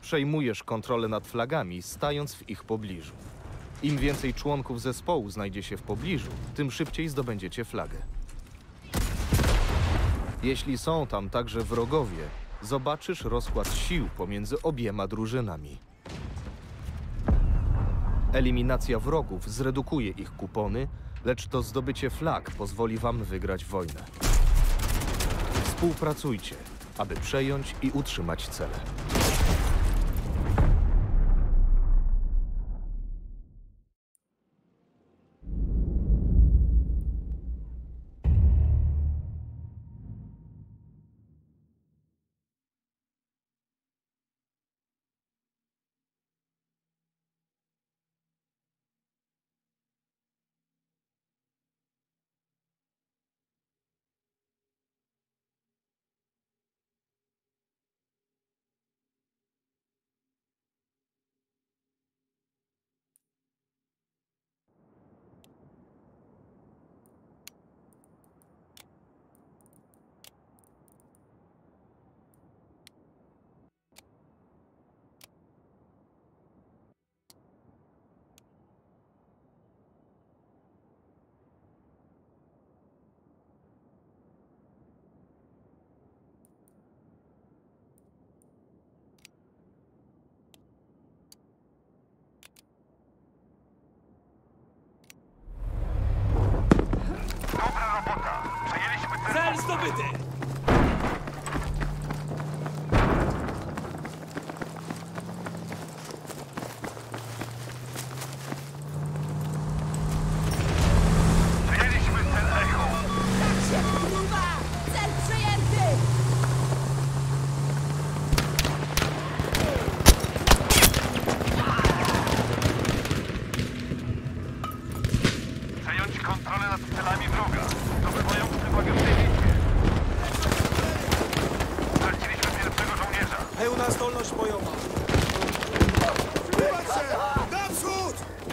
Przejmujesz kontrolę nad flagami, stając w ich pobliżu. Im więcej członków zespołu znajdzie się w pobliżu, tym szybciej zdobędziecie flagę. Jeśli są tam także wrogowie, zobaczysz rozkład sił pomiędzy obiema drużynami. Eliminacja wrogów zredukuje ich kupony, lecz to zdobycie flag pozwoli wam wygrać wojnę. Współpracujcie, aby przejąć i utrzymać cele. Cel zdobyty! Przejęliśmy cel Echo. Tak się kurwa! Cel przejęty! Przejąć kontrolę nad celami wroga. Zdobywając przewagę w tej bitwie. Straciliśmy pierwszego żołnierza. Pełna zdolność bojowa. Zbliżać się! Naprzód!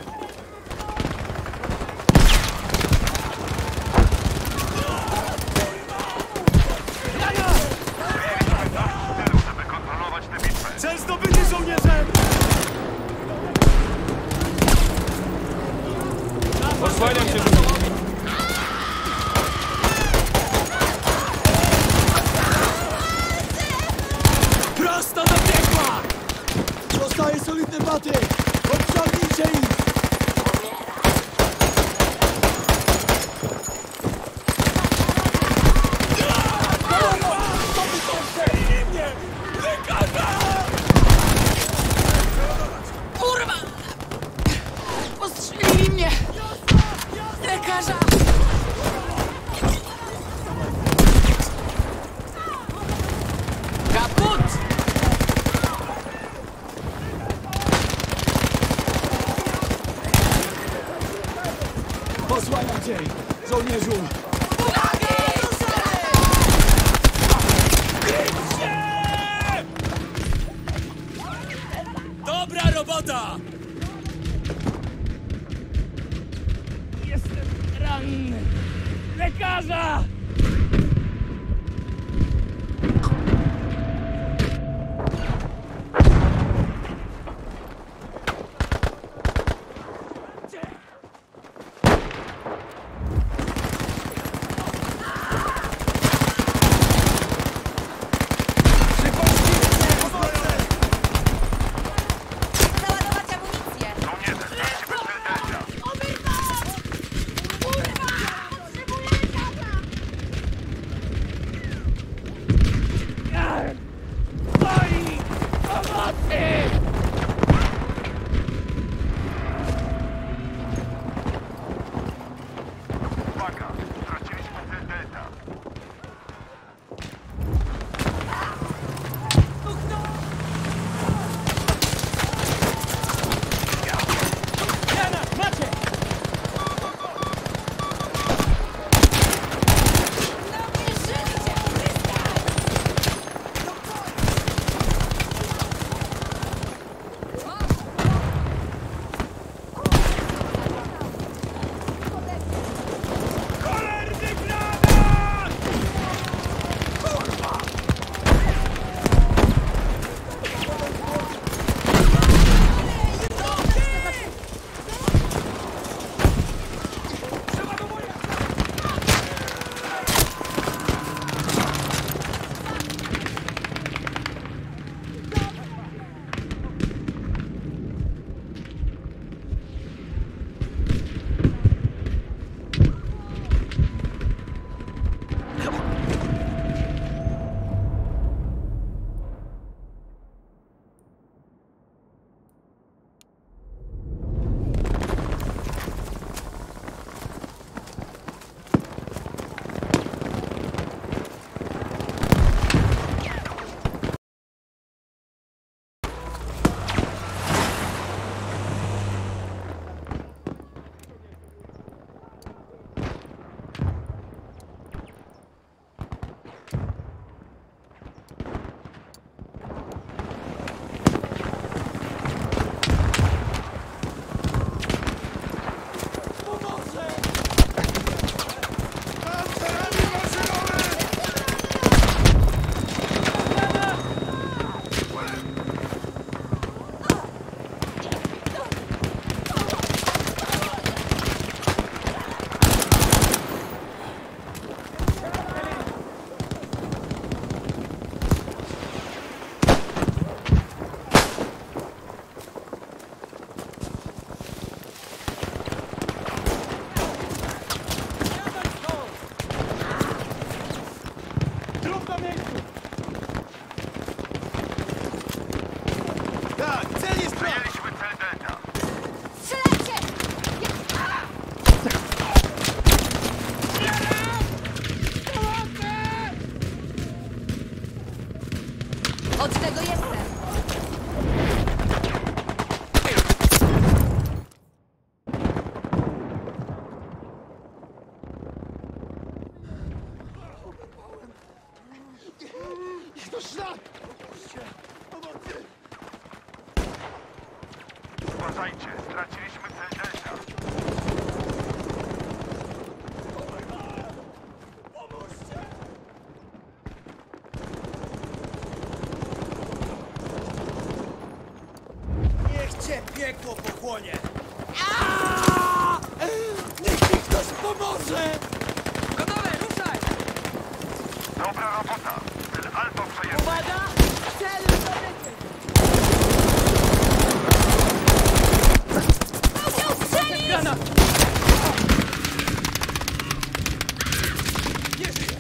Tylu, żeby kontrolować tę bitwę. Cel zdobyty, żołnierze! Osłaniam się! Prosto do piekła! Zostaje solidny batyk! Odciągnijcie ich! Kurwa! Postrzelili mnie! Lekarza! Kaput! Posłaniam cię, żołnierzu! Dobra robota! Jestem ranny! Lekarza! Załadować amunicję! Żołnierze, straciliśmy cel Delta. Kurwa! Potrzebuję lekarza! Moi pomocy! Uwaga, straciliśmy cel Delta. Jana, macie! Namierzyli cię, Chrysta! Tak, cel jest prawy! Przejęliśmy cel Delta. Strzelajcie! Od tego jestem! To szlak! Pomocy! Uważajcie, straciliśmy cel Delta. Niech cię piekło pochłonie! Aaaa! Niech mi ktoś pomoże! Gotowe, ruszaj! Dobra robota. Cel Alfa przejęty. Uwaga! Cel zdobyty! Musiał strzelić! Granat! Nie żyję!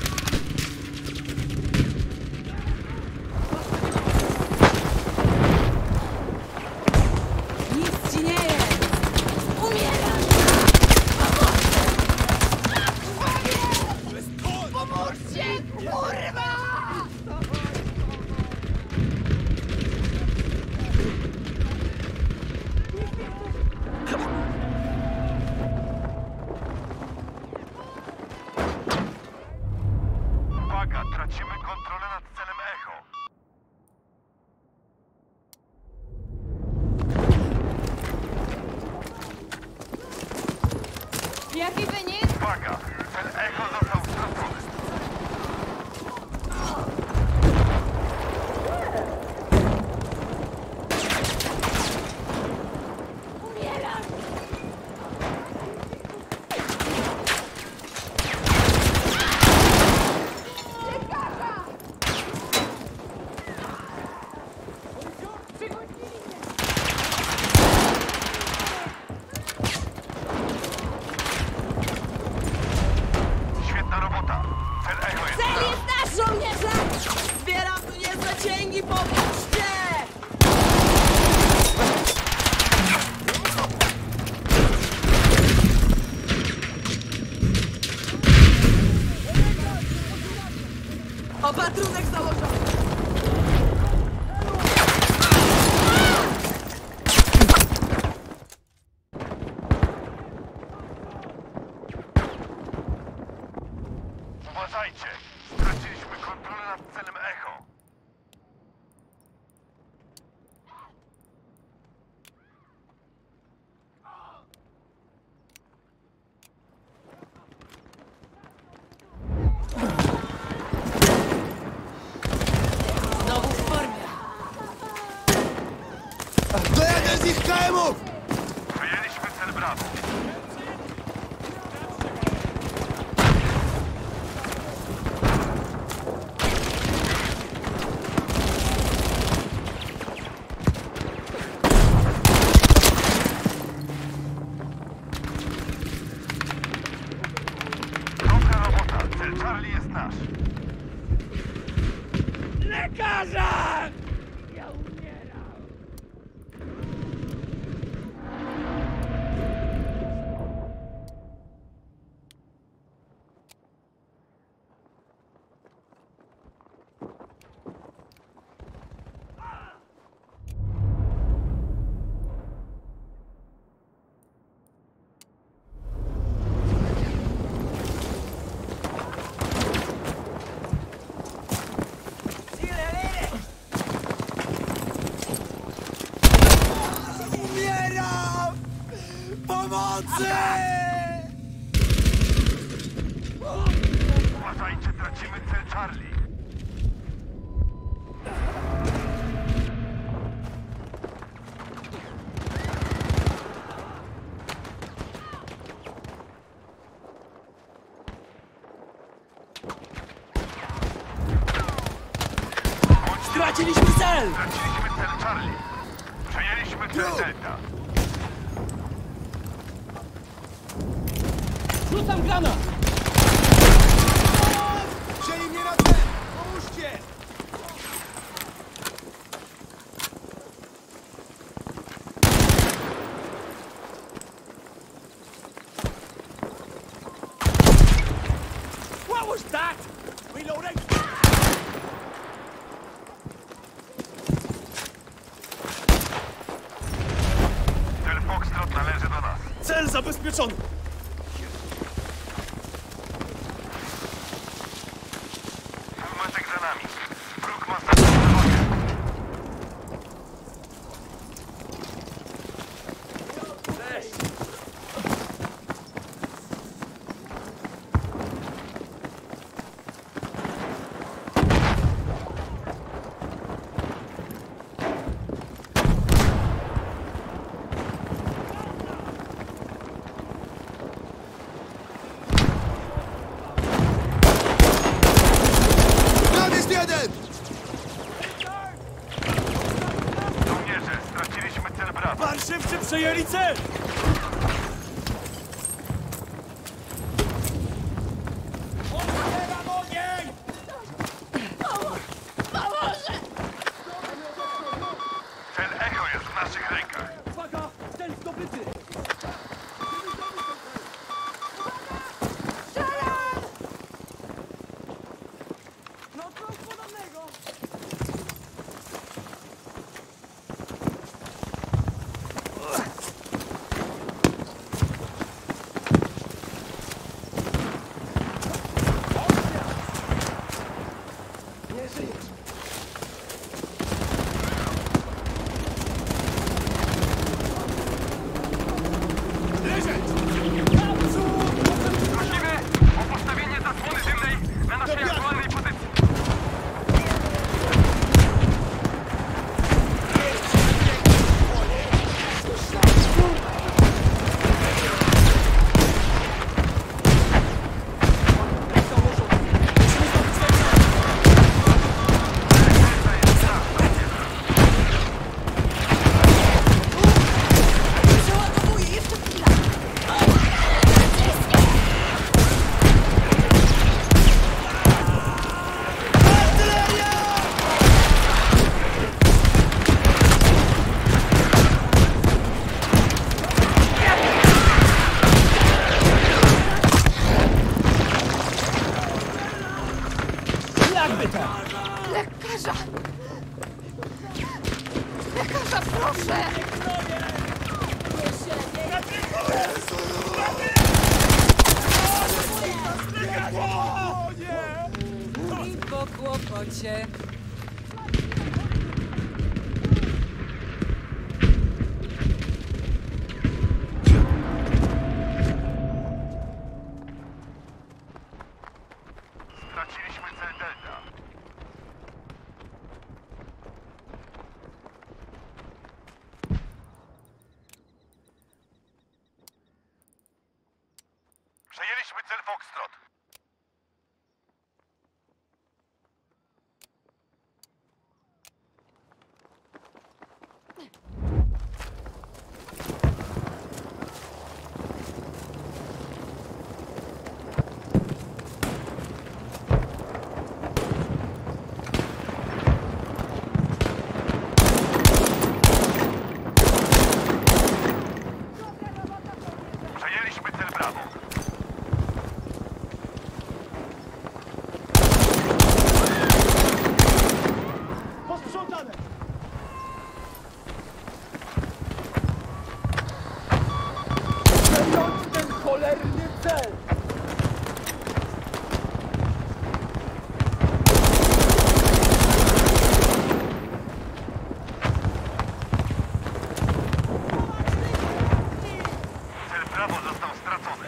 Nic ci nie jest! Umierasz! Pomóżcie! Kurwa! Uwaga, tracimy kontrolę nad celem Echo. Jaki wynik? Uwaga, cel Echo został stracony. Umierasz! Lekarza! Świetna robota. Cel Echo jest Cel nasz. jest nasz, żołnierze! Zbieram tu niezłe cięgi, pomóżcie! Opatrunek założony! Uważajcie, straciliśmy kontrolę nad celem Echo. Znowu w formie! Dojadę z ich KM-ów! Przejęliśmy cel Bravo. Dobra robota, cel Charlie jest nasz. Lekarza! Ja umieram! Umieram! Pomocy! Uważajcie, tracimy cel Charlie. Straciliśmy cel! Straciliśmy cel Charlie. Przejęliśmy cel Delta. Rzucam granat! Wzięli mnie na cel! Pomóżcie! zabezpieczony! Półmetek za nami. Wróg ma znaczną przewagę. Tam jest jeden! Żołnierze, straciliśmy cel Bravo. Parszywcy przejęli cel! Otwieram ogień! Cel Echo jest w naszych rękach. Uwaga! Cel zdobyty! Strzelam! No coś podobnego! Nie żyjesz! Prosimy o postawienie zasłony dymnej na naszej aktualnej pozycji. Przeładowuję, jeszcze chwila! Jakby tak! Lekarza! Lekarza, proszę! I po kłopocie. Straciliśmy cel Delta. Przejęliśmy cel Foxtrot. Przejęliśmy cel Bravo. Posprzątane! Przejąć ten cholerny cel! Cel Bravo został stracony.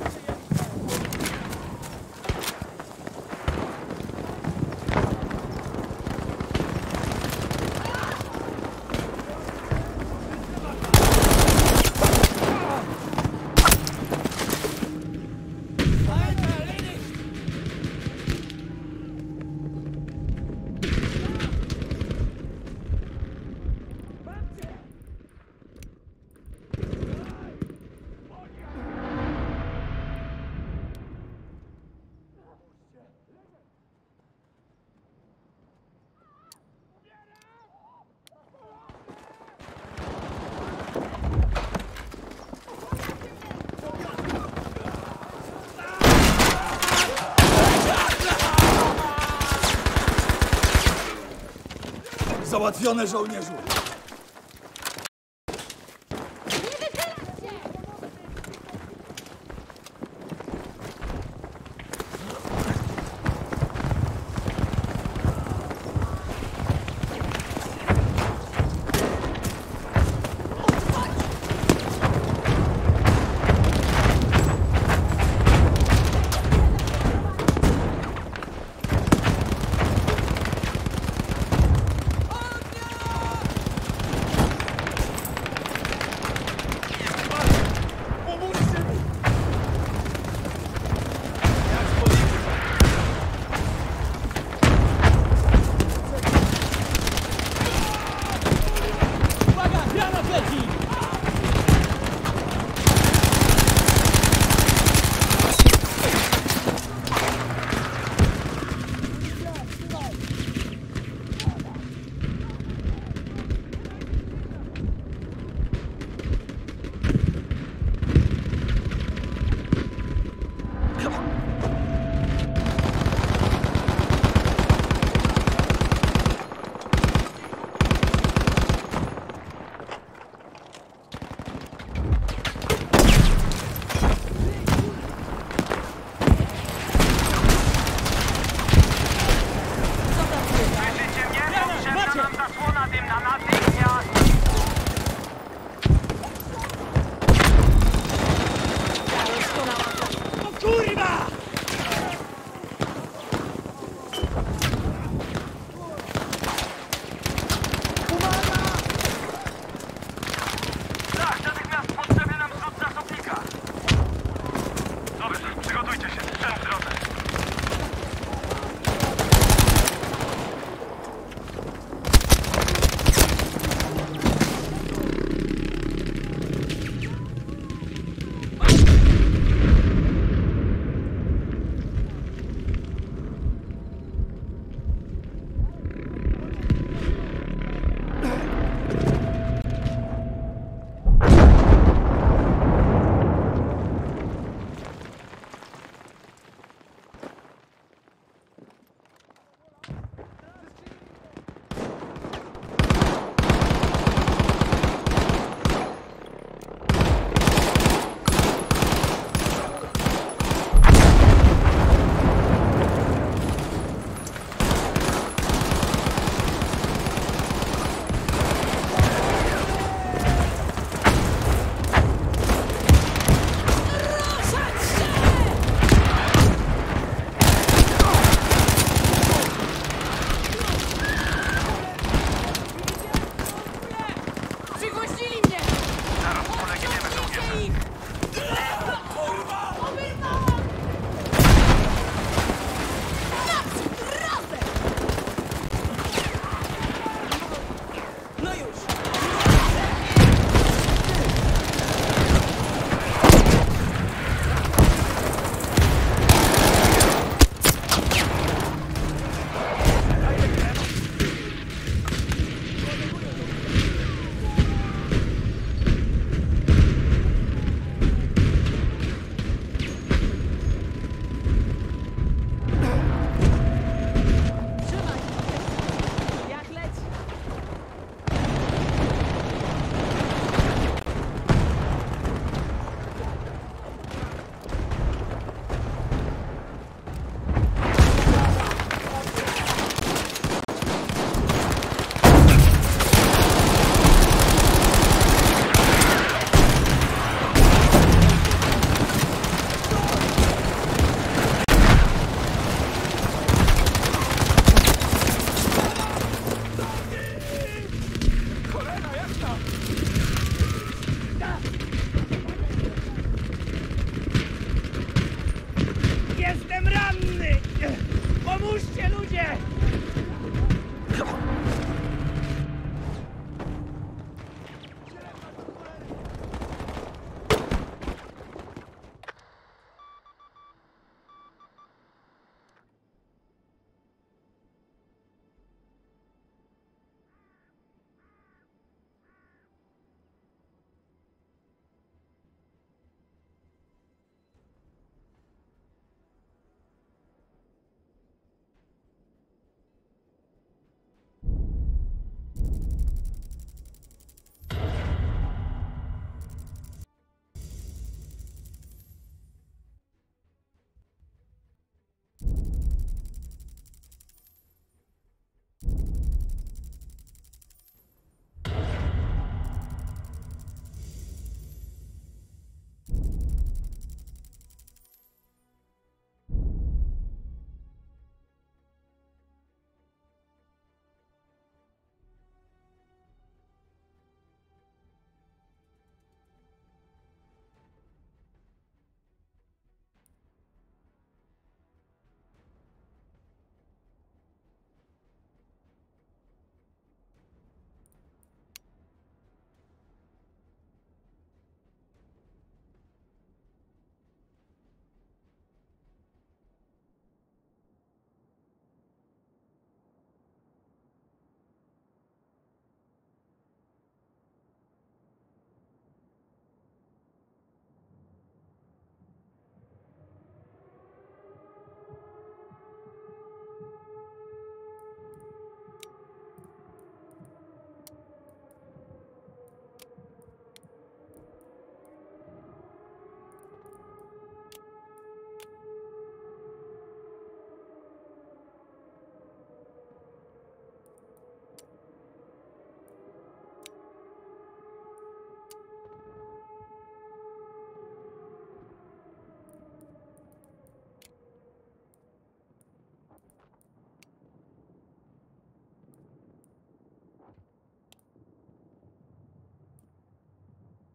Załatwione, żołnierzu!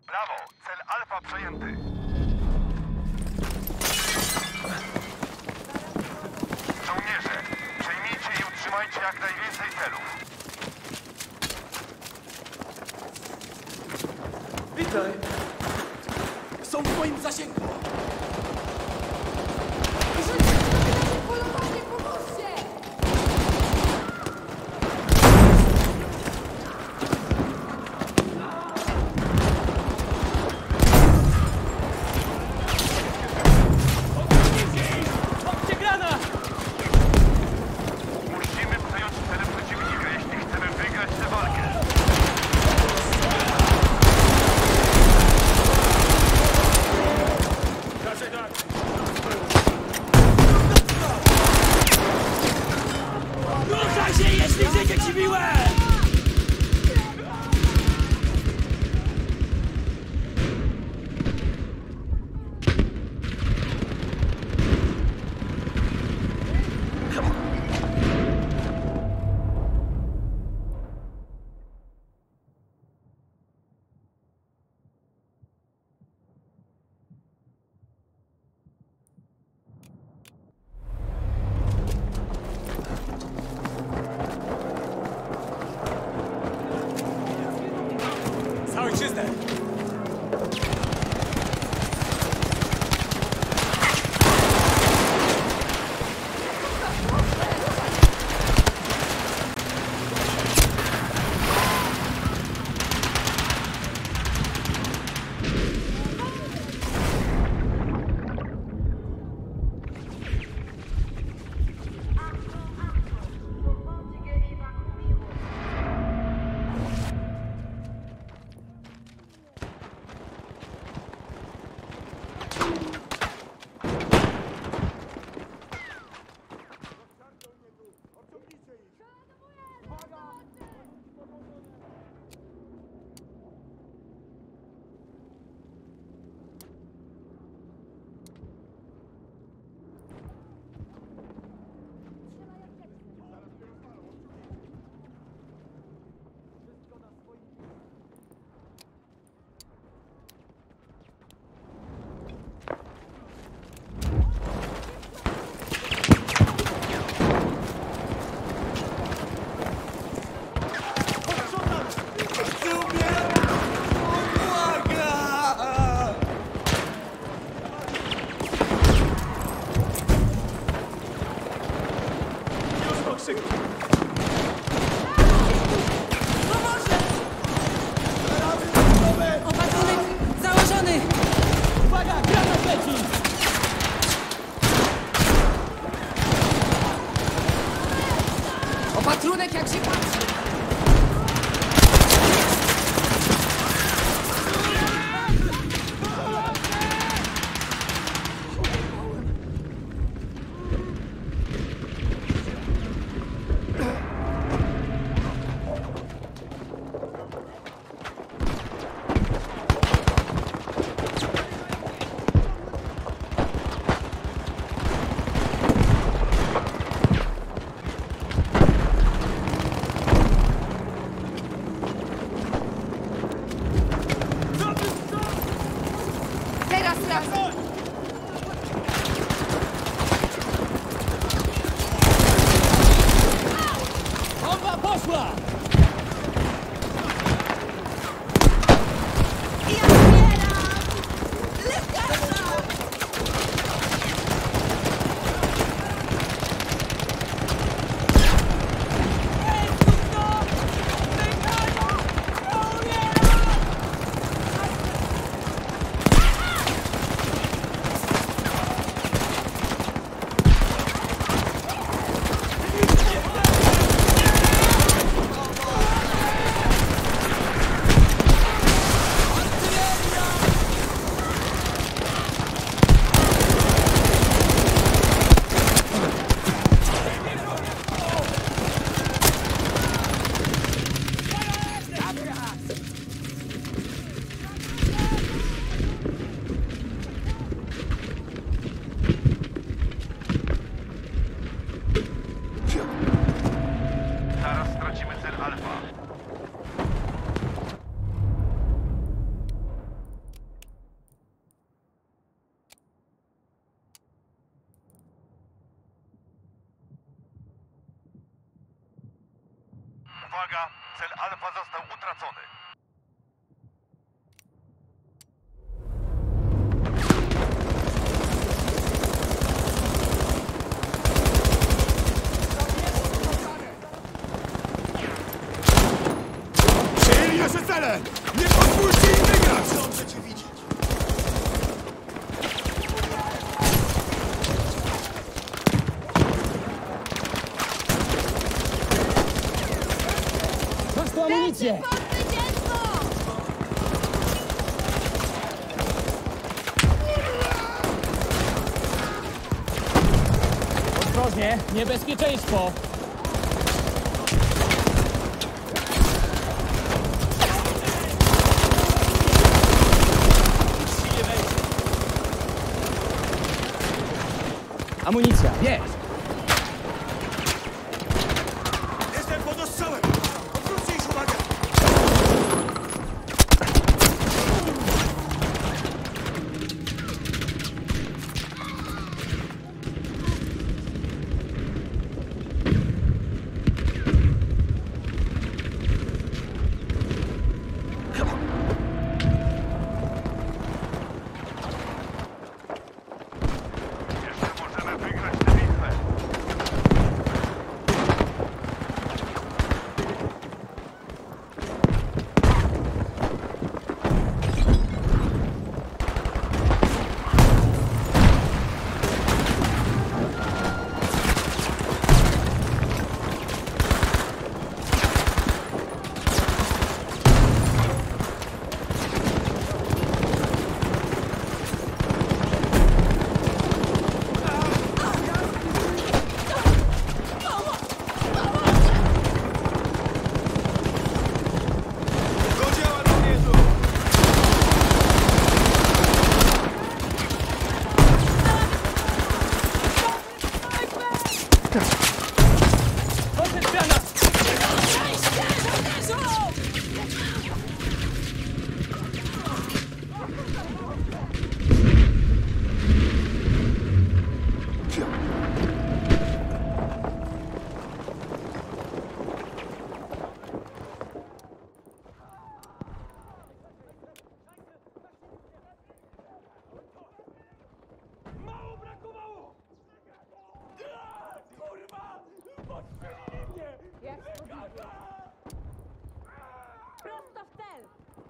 Brawo, cel Alfa przejęty. Żołnierze, przejmijcie i utrzymajcie jak najwięcej celów. Witaj! Są w moim zasięgu! Polowanie, pomóżcie! Chodźcie granat! Musimy przejąć cele przeciwnika, jeśli chcemy wygrać tę walkę. Ruszaj się, jeśli wyjdzie ci miłe! Za ojczyznę! Uwaga, cel Alfa został utracony. Przyjęli nasze cele! Nie pozwólcie im wygrać! Dobrze cię widzieć. Masz tu amunicję! Ostrożnie, niebezpieczeństwo! Amunicja, jest! Jestem pod ostrzałem! Odwróćcie ich uwagę! Jeszcze możemy wygrać tę bitwę. Do dzieła, żołnierzu! Poszedł granat! Mało brakowało! Kurwa! Podstrzelili mnie! Prosto w cel!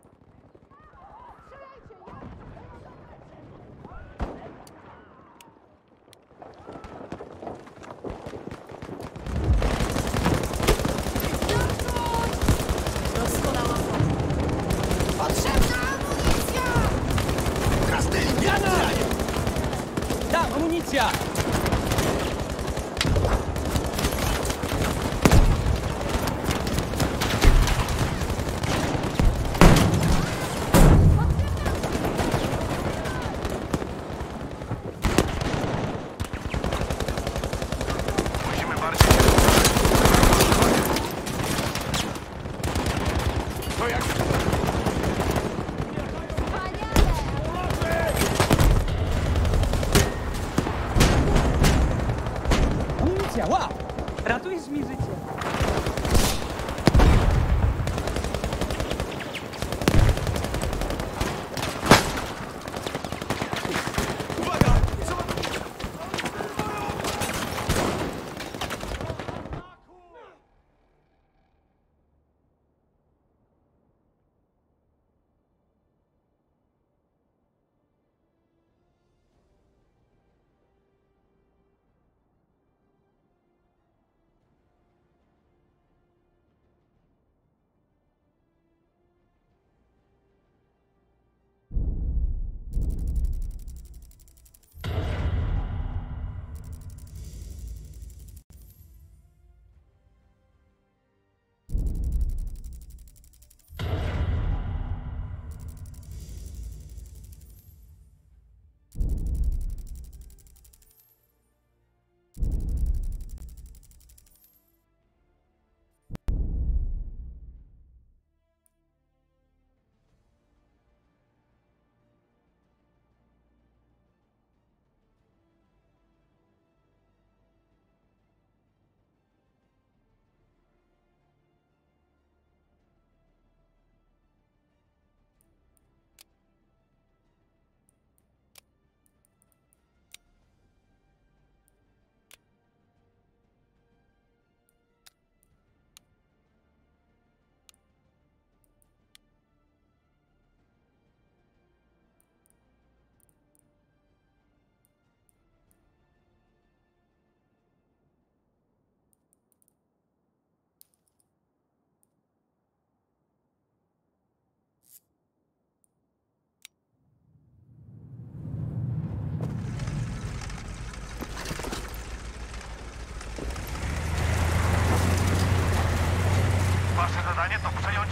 Doskonała forma. Potrzebna amunicja! Granat! Tam, amunicja! Musimy bardziej się To jak... Amunicja, wow! Ratujesz mi życie. Uwaga!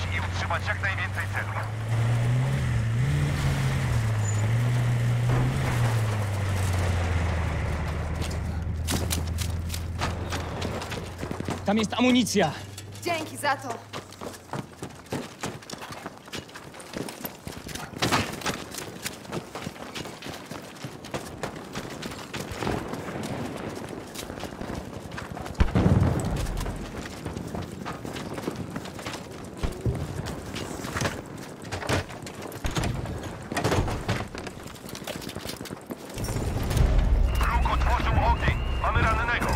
i utrzymać jak najwięcej celów. Tam jest amunicja. Dzięki za to. Wróg otworzył ogień. Mamy rannego.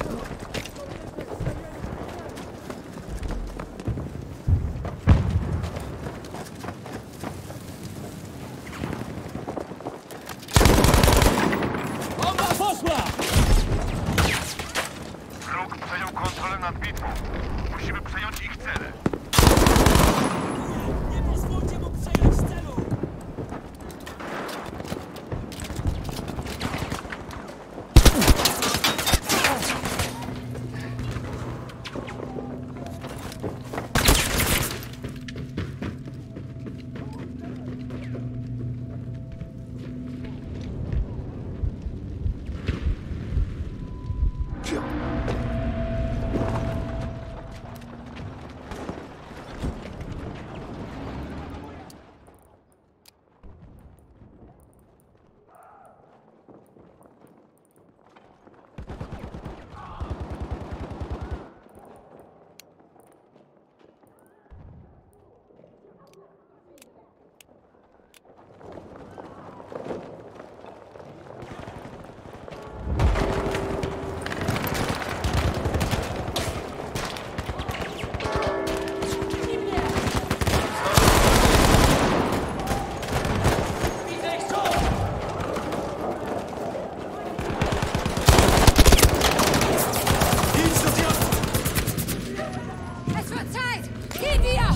Bomba poszła! Wróg przejął kontrolę nad bitwą. Musimy przejąć ich cele. Nie pozwólcie mu przejąć celu! Es wird Zeit! Gehen wir!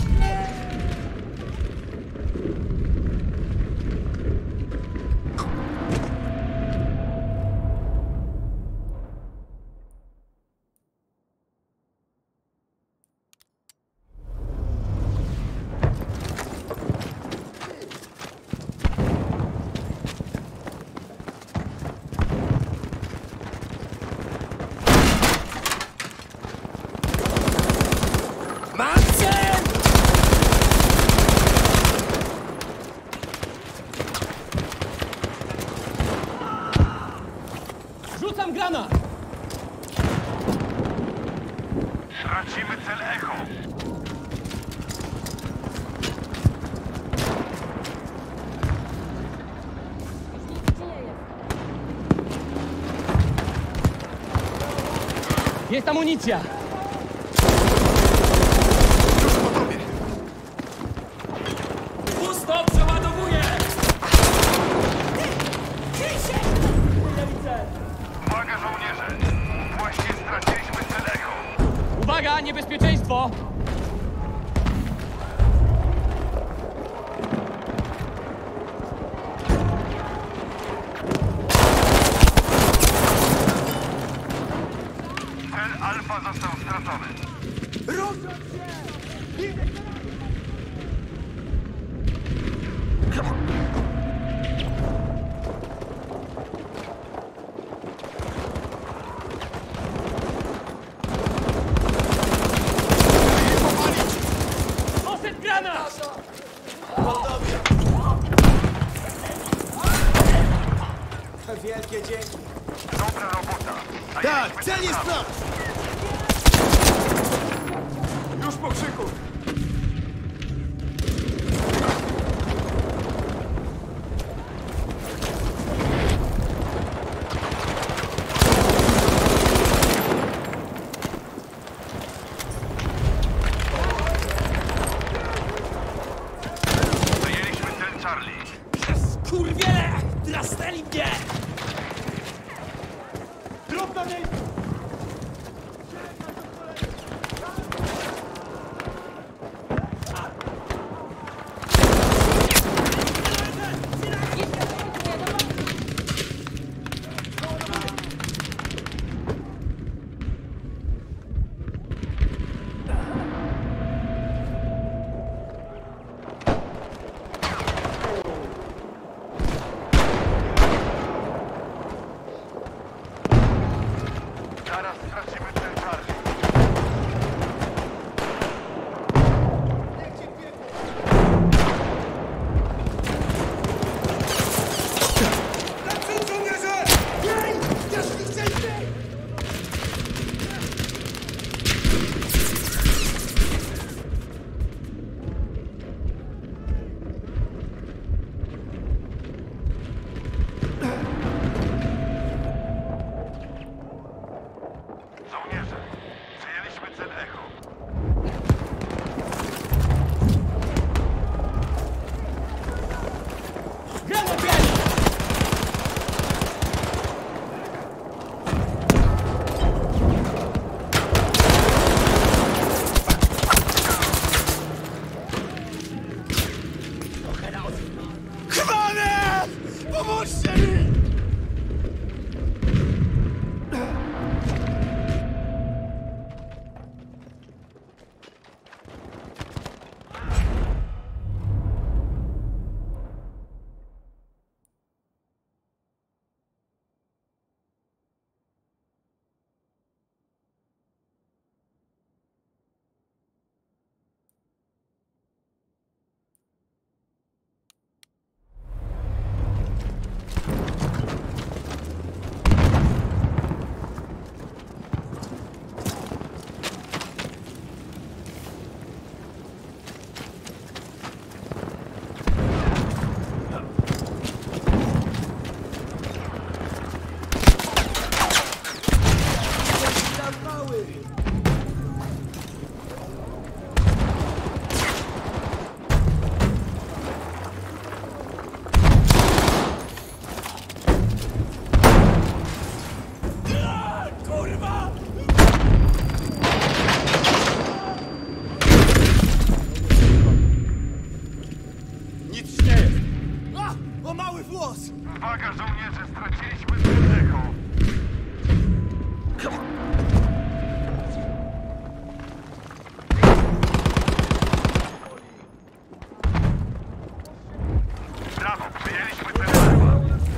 Rzucam granat! Tracimy cel Echo. Jest amunicja! Pusto, przeładowuję! Uwaga żołnierze. Właśnie straciliśmy cel Echo. Uwaga, niebezpieczeństwo! Cel Alfa został stracony. Poszedł granat! Wielkie dzięki! Dobra robota. Tak, cel jest nasz! Już po krzyku. Zajęliśmy cel Charlie. Kurwiele! Drasnęli mnie! Drób na miejscu. Pomóżcie mi! Uwaga, żołnierze, straciliśmy cel echo. Brawo, przyjęliśmy cel echo.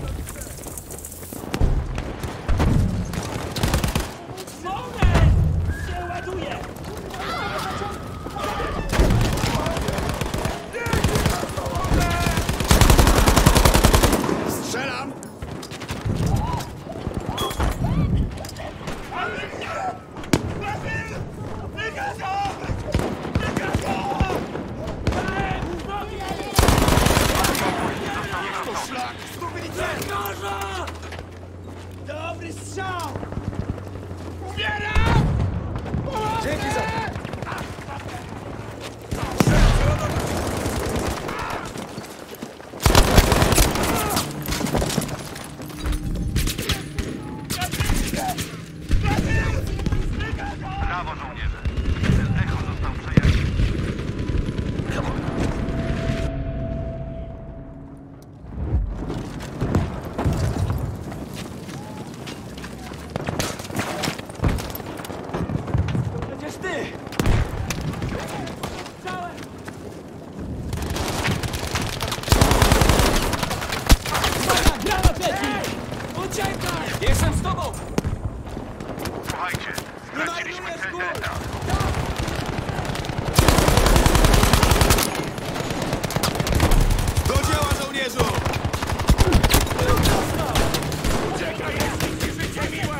Się ładuje! Strzelam! Dobry strzał! Umieram! Dzięki za to. Brawo, żołnierze. Cel echo został przejęty. Przecież ty! Granat leci! Uciekaj! Jestem z tobą! Słuchajcie, straciliśmy cel delta. Do dzieła, żołnierzu! Uciekaj, jest ci życie miłe!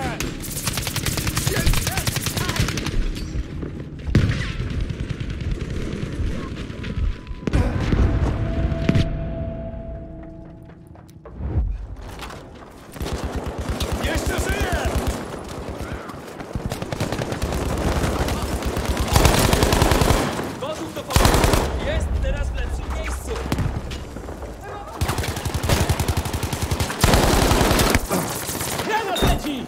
Jeszcze żyje! Gotów do pomocy! Jest teraz w lepszym miejscu! Granat leci!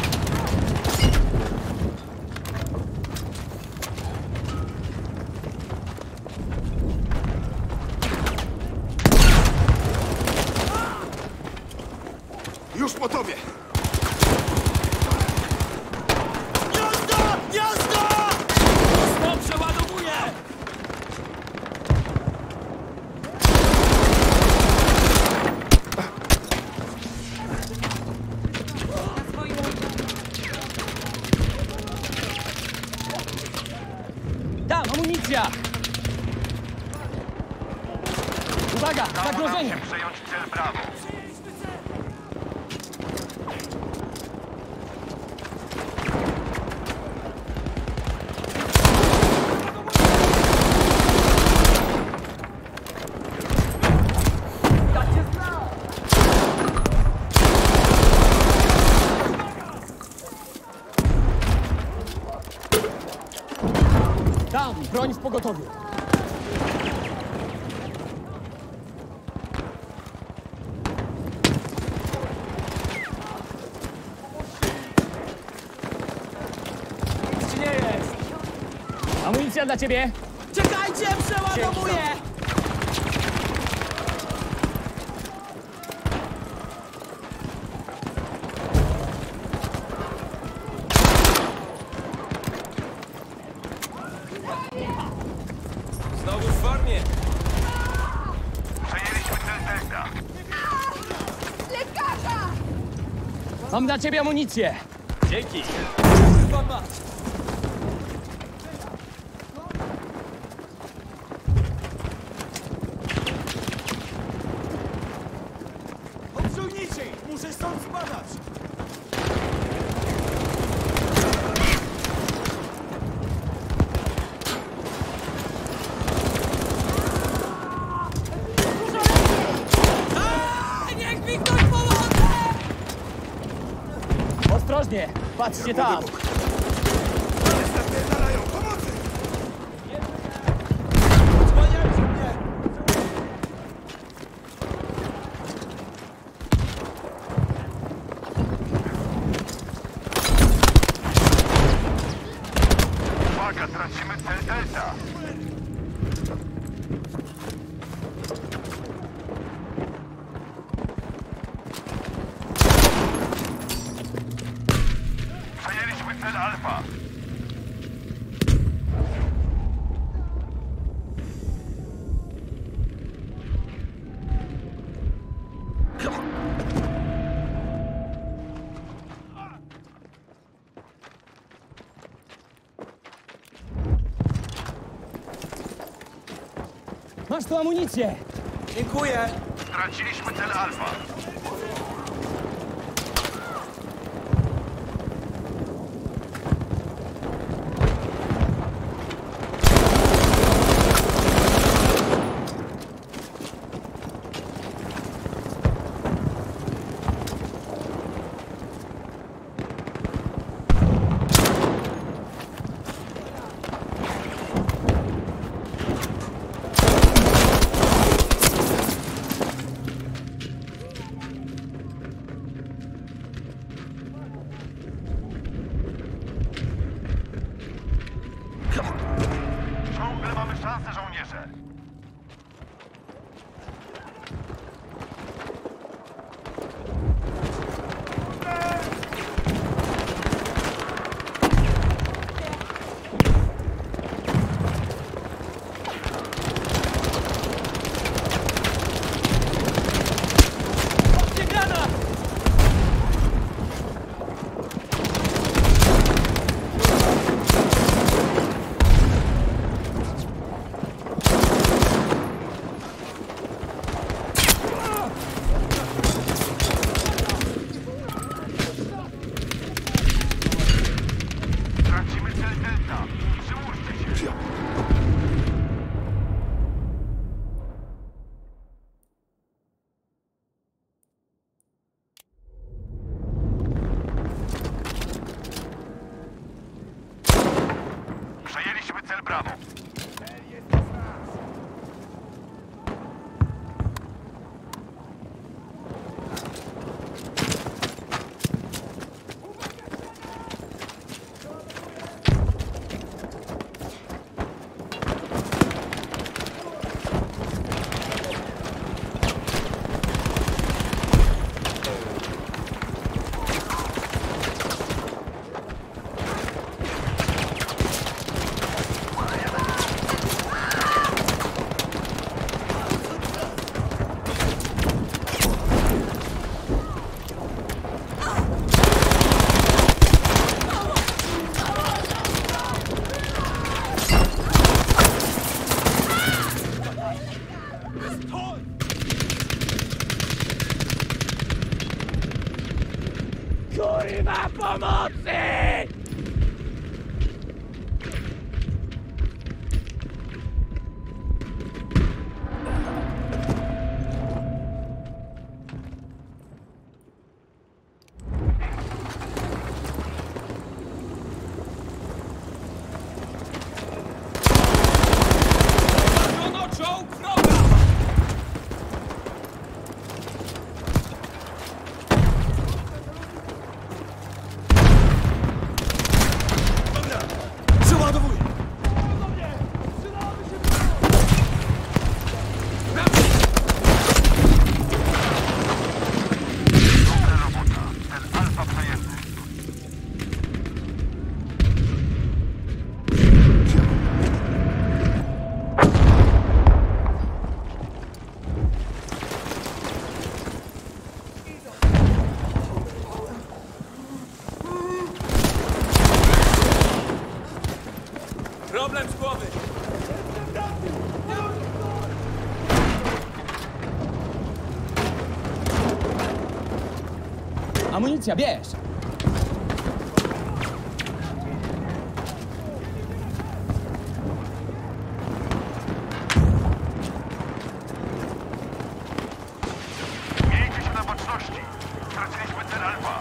Już po tobie! Gniazdo! Gniazdo! Mocno przeładowuję! Tam, amunicja! Uwaga, Udało nam zagrożenie! się przejąć cel Brawo. Tam, broń w pogotowiu! Nic ci nie jest! Amunicja dla ciebie! Czekajcie, przeładowuję! Mam dla ciebie amunicję! Dzięki! Kurwa mać! Odciągnijcie ich! Muszę stąd spadać! Niech mi ktoś pomoże! Ostrożnie! Patrzcie tam! Zwalniajcie mnie! Uwaga, tracimy cel Delta. Przejęliśmy cel Alfa. Masz tu amunicję! Dziękuję! Straciliśmy cel Alfa. Ciągle mamy szansę, żołnierze. Tracimy cel Delta. Przyłóżcie się. Przejęliśmy cel Bravo. Kurwa pomocy! Zauważono czołg wroga! Amunicja, bierz! Miejcie się na baczności. Straciliśmy cel Alfa.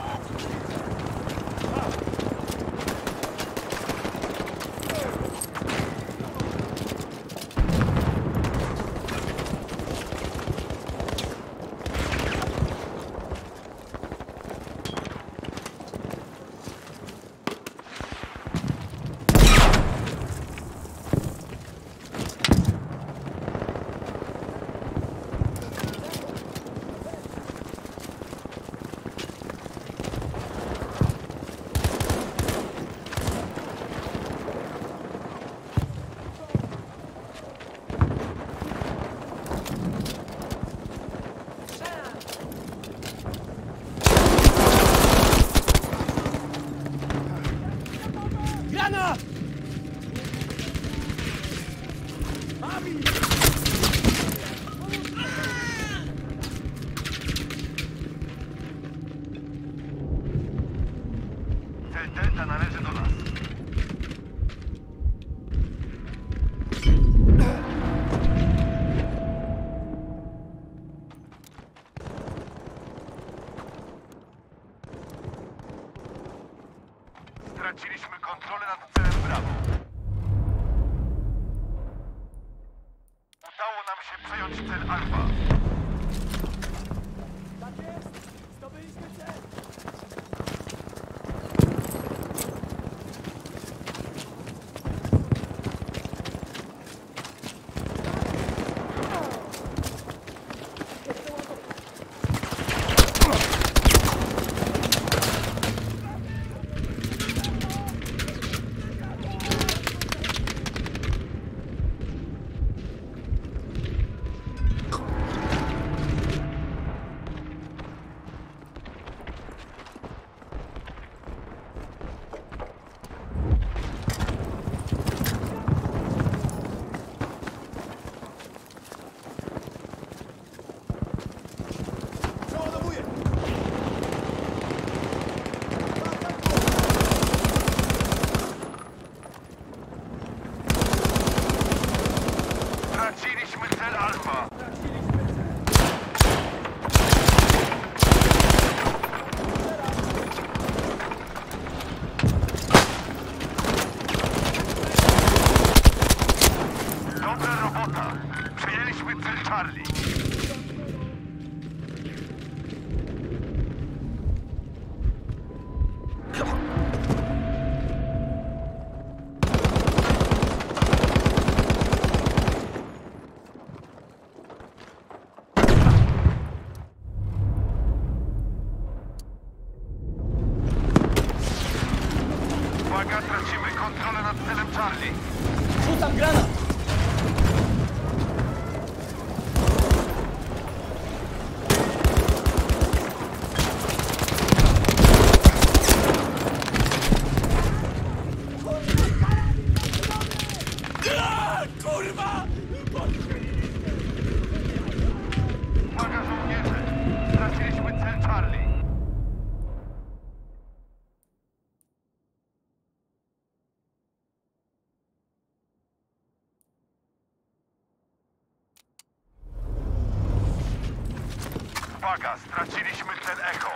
Granat! Cel Delta należy do nas. Straciliśmy kontrolę nad celem Bravo. Udało nam się przejąć cel Alfa. Straciliśmy cel Alfa. Dobra robota. Przejęliśmy cel Charlie. Uwaga, tracimy kontrolę nad celem Charlie. Rzucam granat! Kurwa! Uwaga, żołnierze. Straciliśmy cel Charlie. Uwaga, straciliśmy cel Echo.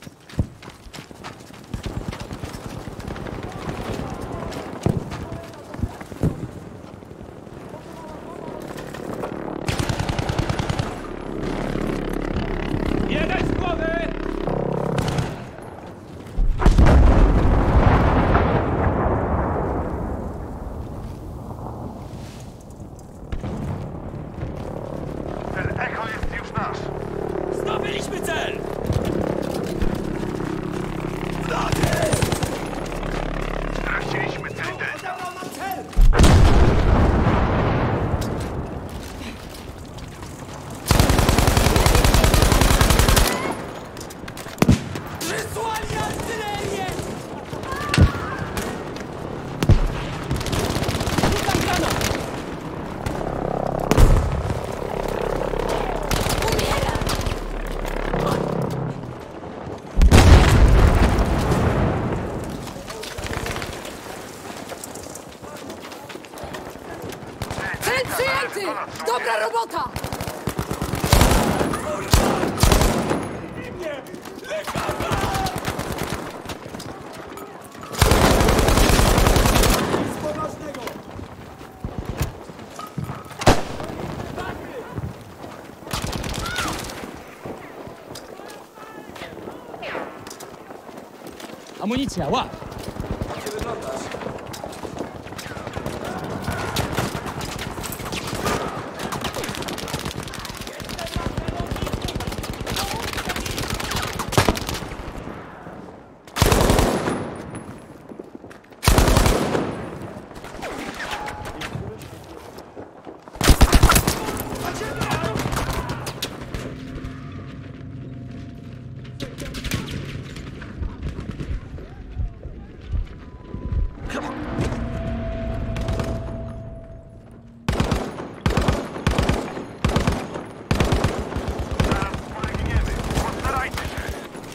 Jeden z głowy! Cel Echo jest już nasz. Zdobyliśmy cel! Dobra robota! Amunicja, łap! Zaraz polegniemy. Postarajcie się.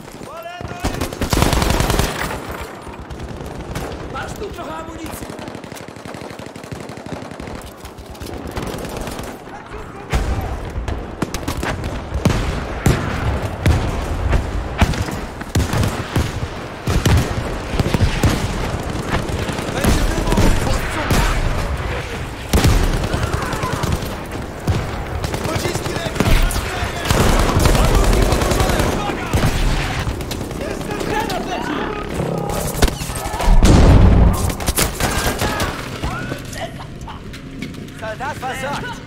Masz tu trochę amunicji! Będzie wybuch! Pociski lekkie! Ładunki podłożone! Uwaga! Jestem granat leci! Soldat versorgt!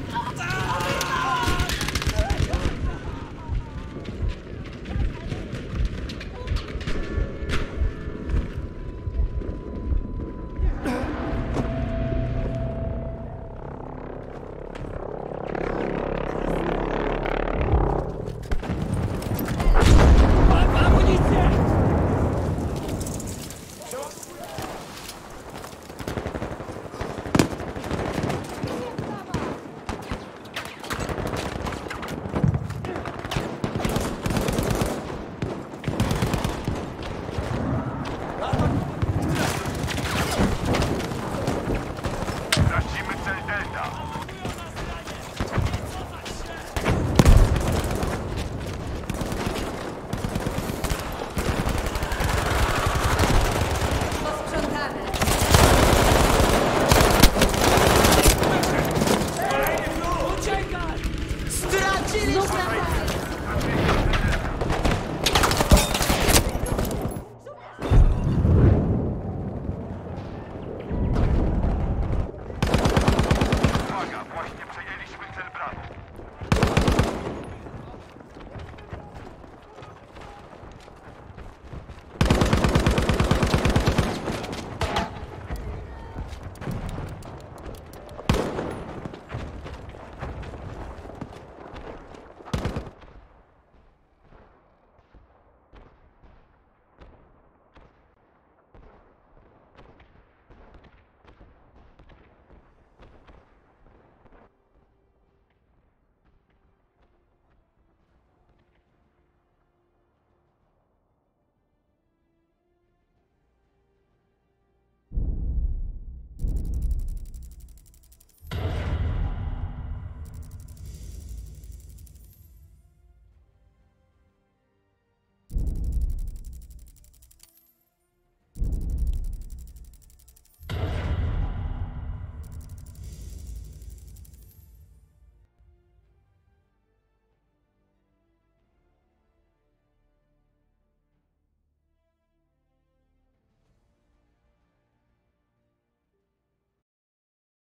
Łap amunicję! Tracimy cel Delta. Posprzątane. Uciekaj! Straciliśmy